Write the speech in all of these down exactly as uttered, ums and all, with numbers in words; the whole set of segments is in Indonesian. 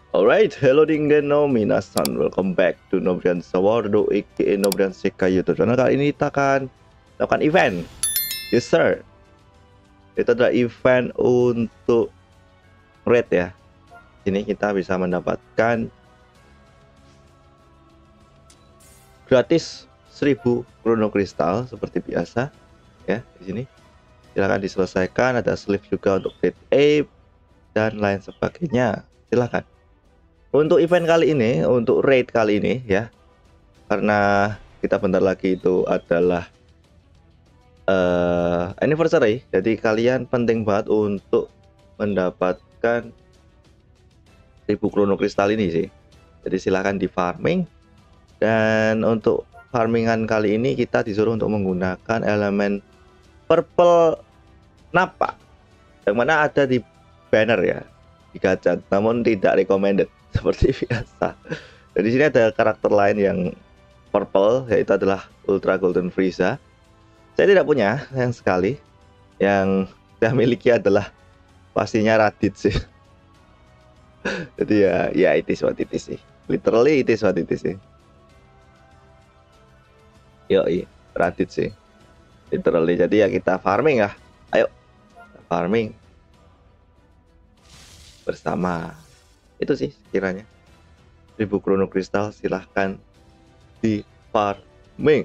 Alright, hello Dingdeno Minasan, welcome back to Nobrian Sawardo aka Nobrian Sekai YouTube channel. Kali ini kita akan melakukan event. Yes sir. Itu adalah event untuk raid ya. Sini kita bisa mendapatkan gratis seribu chrono kristal seperti biasa ya di sini. Silahkan diselesaikan, ada sleeve juga untuk raid ape dan lain sebagainya. Silahkan. Untuk event kali ini, untuk raid kali ini ya, karena kita bentar lagi itu adalah uh, anniversary, jadi kalian penting banget untuk mendapatkan seribu chrono kristal ini sih. Jadi silahkan di farming, dan untuk farmingan kali ini kita disuruh untuk menggunakan elemen purple napa, yang mana ada di banner ya, di gacha, namun tidak recommended seperti biasa. Dan di sini ada karakter lain yang purple, yaitu adalah Ultra Golden Frieza. Saya tidak punya yang sekali. Yang saya miliki adalah pastinya Raditz sih. Jadi ya, ya it is what it is sih. Literally it is what it is sih. Yoi, Raditz sih. Literally. Jadi ya kita farming ya. Ayo, kita farming bersama. Itu sih kiranya seribu chrono kristal, silahkan di farming.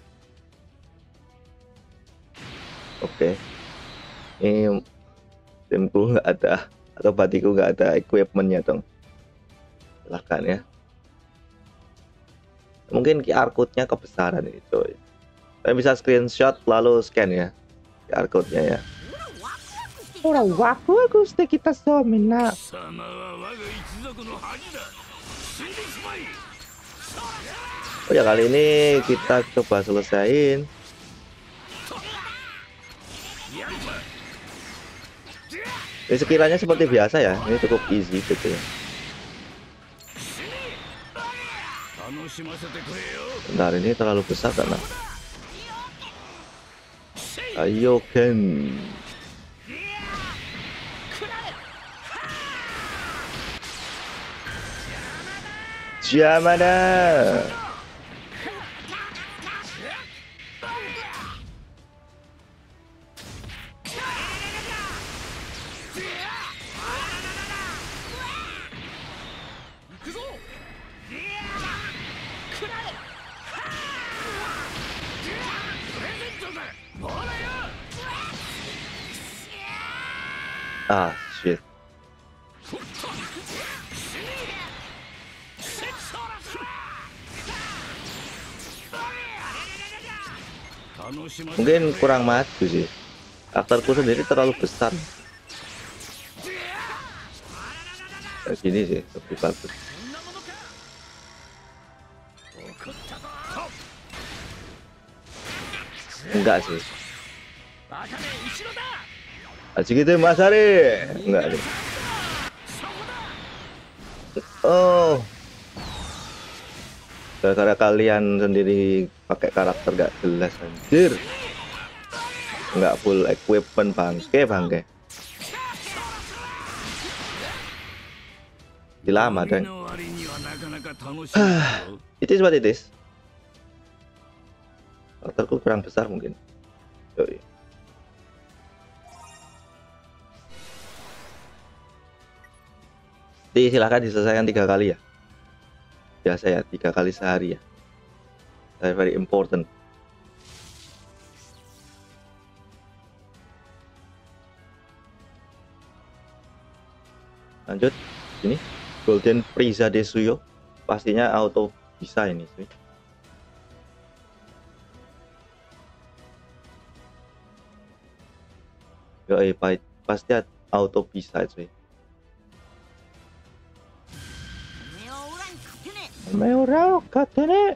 Oke, ini timku nggak ada, atau batiku nggak ada equipmentnya dong. Silahkan ya, mungkin Q R code-nya kebesaran ini coy. Saya bisa screenshot lalu scan ya Q R code-nya ya. Ora waku aku kita somina. Oh ya, kali ini kita coba selesaiin. Ini sekiranya seperti biasa ya, ini cukup easy gitu ya. Bentar, ini terlalu besar karena. Ayo Ken. Jamana. Ah, shit. Mungkin kurang maju sih. Karakterku sendiri terlalu besar. Kayak gini sih lebih bagus. Enggak sih. Aji gitu Mas Ari. Enggak nih. Oh. Gara-gara kalian sendiri pakai karakter gak jelas anjir. Nggak full equipment bangke bangke. Lama dan it is what it is. Karakterku kurang besar mungkin. Yoi. Jadi silahkan diselesaikan tiga kali ya. Biasa ya, tiga kali sehari ya. Very, very important. Lanjut, ini Golden Frieza Desuyo, pastinya auto bisa ini sih. Yoi, pasti auto bisa sih. Meora katene.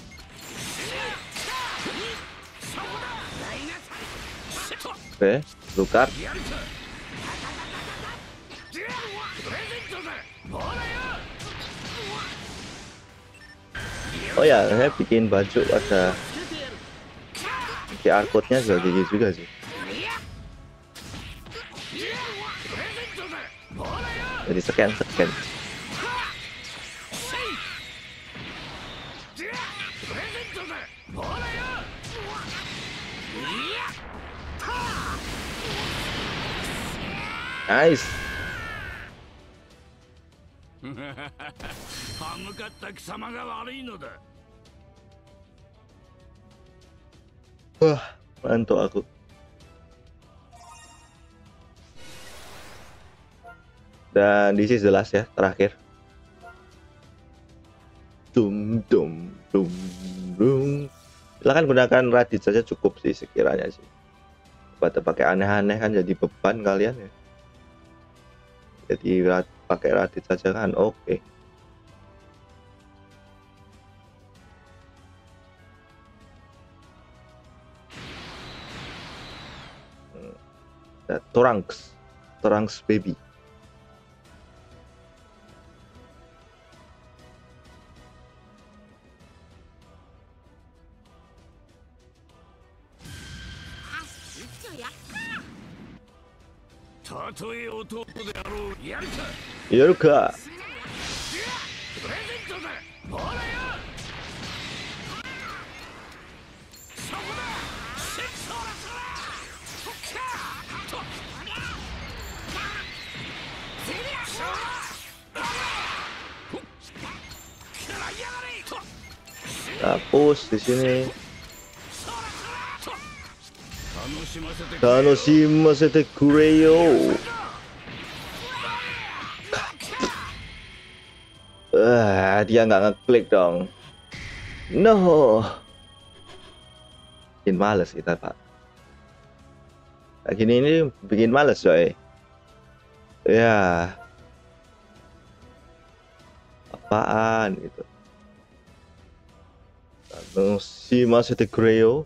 Oke. blue card. Oh ya, saya bikin baju ada Q R code-nya juga gigi juga sih. Jadi scan scan. Nice. Wah, mantuk aku. Dan this is the last ya, terakhir. Dum dum dum dum. Silahkan gunakan Raditz saja cukup sih sekiranya sih. Pada pakai aneh-aneh kan jadi beban kalian ya. Jadi pakai Raditz saja kan oke. Okay. Hmm. Trunks, Trunks baby. Yaruka. Hapus di sini. Tanoshimasete kureyo. Ah, dia nggak ngeklik dong. No. Bikin males kita, Pak. Nah, gini ini bikin males, coy. Ya. Apaan gitu. Tanoshimasete kureyo.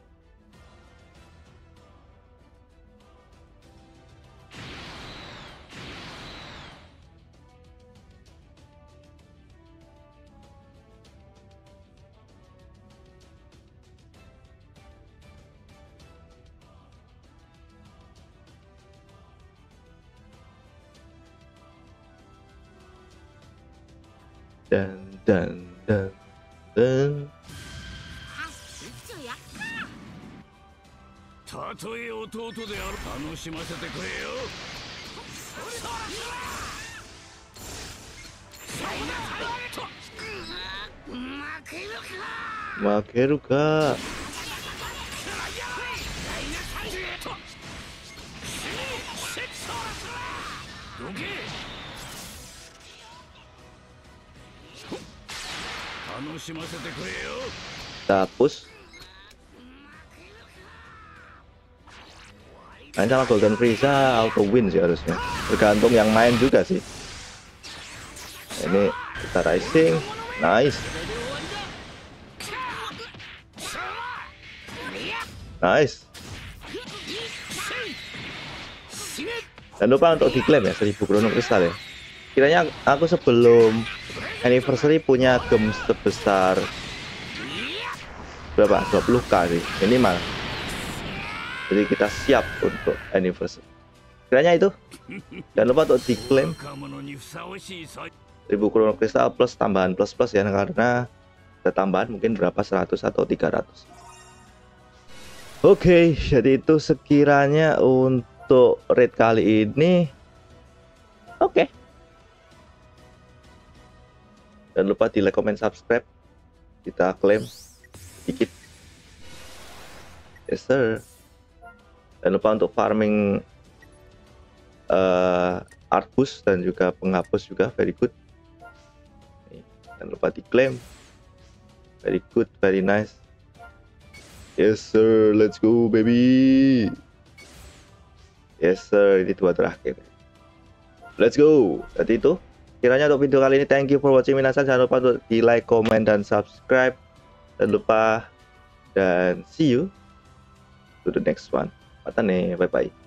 Dan dan dan dan Makeruka. Hapus. Main sama Golden Frieza auto win sih harusnya. Tergantung yang main juga sih. Ini kita rising, nice, nice. Jangan lupa untuk diklaim ya seribu Chrono Crystal ya. Kiranya aku sebelum anniversary punya gem sebesar berapa? dua puluh k sih minimal. Jadi kita siap untuk anniversary. Kiranya itu. Jangan lupa untuk diklaim seribu Chrono Crystal plus tambahan plus plus ya, karena ada tambahan mungkin berapa seratus atau tiga ratus. Oke, okay, jadi itu sekiranya untuk raid kali ini. Oke. Okay. Jangan lupa di like, comment, subscribe. Kita klaim dikit. Yes sir. Jangan lupa untuk farming uh, art boost dan juga penghapus juga, very good. Jangan lupa diklaim. Very good, very nice. Yes sir, let's go baby. Yes sir, ini dua terakhir. Let's go. Jadi itu kiranya untuk video kali ini. Thank you for watching minasan. Jangan lupa untuk di like, comment, dan subscribe. Jangan lupa, dan see you to the next one. Matane, bye bye.